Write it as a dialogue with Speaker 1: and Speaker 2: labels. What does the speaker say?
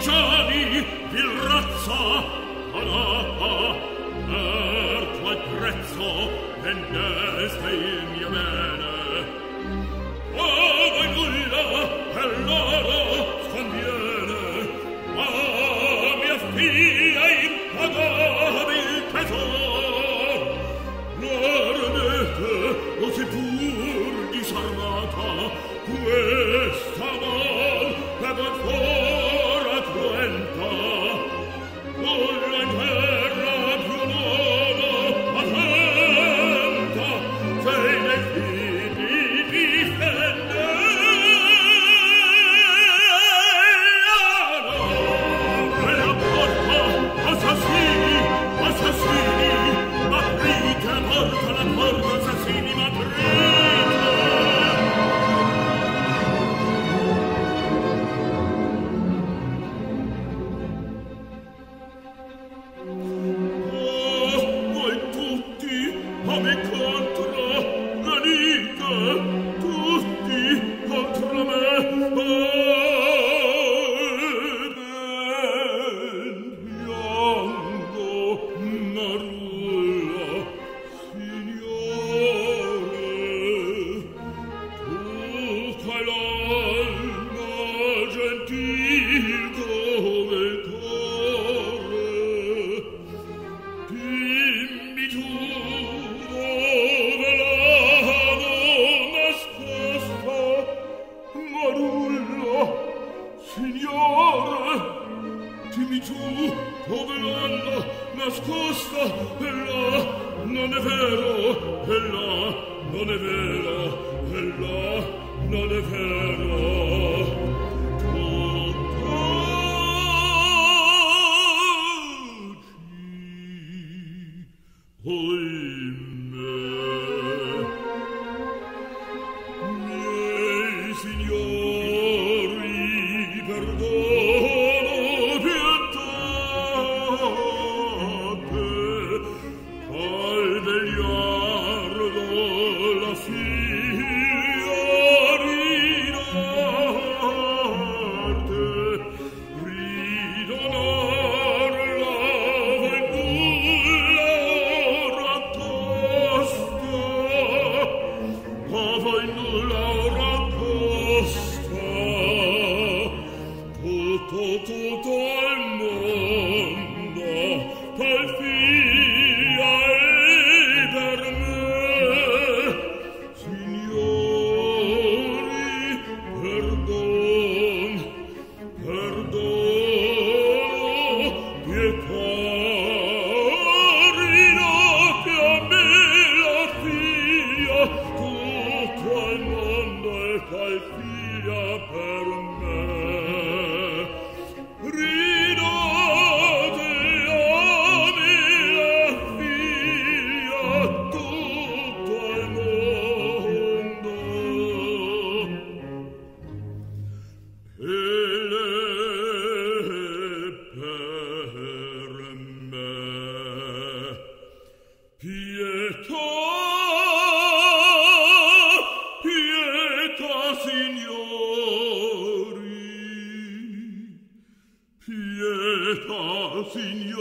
Speaker 1: cortigiani, vil razza, per qual prezzo vendeste il mio bene? A voi nulla per loro sconviene, ma mia figlia impagabil tesor. L'ardete così pur disarmata, questa mal per voi fora cruenta, nulla in terra più nuova attenta, se nei figli difende. La porta, assassini, assassini, aprite la porta, assassini, aprite. Voi tutti a me contro venite, tutti contro me. Piango, Marulla, signore, tu fai l'alma gentil come il cuore. Dimmi tu dove l'hanno nascosta, Marulla, signore. Dimmi tu dove l'hanno nascosta, e là non è vero, e là non è vero, e là non è vero. Miei signori, perdono, pietate, al vegliardo la figlia rinarte, ridonarla voi nulla ora costa, ma voi nulla ora costa. Tutto il mondo per figlia e per me. Signori, perdono, pietà, rinopia a me la figlia, tutto il mondo è tal figlia per me. Rinopia a me la figlia, tutto il mondo. E lei per me. Pietà, pietà, signori, pietà, signori.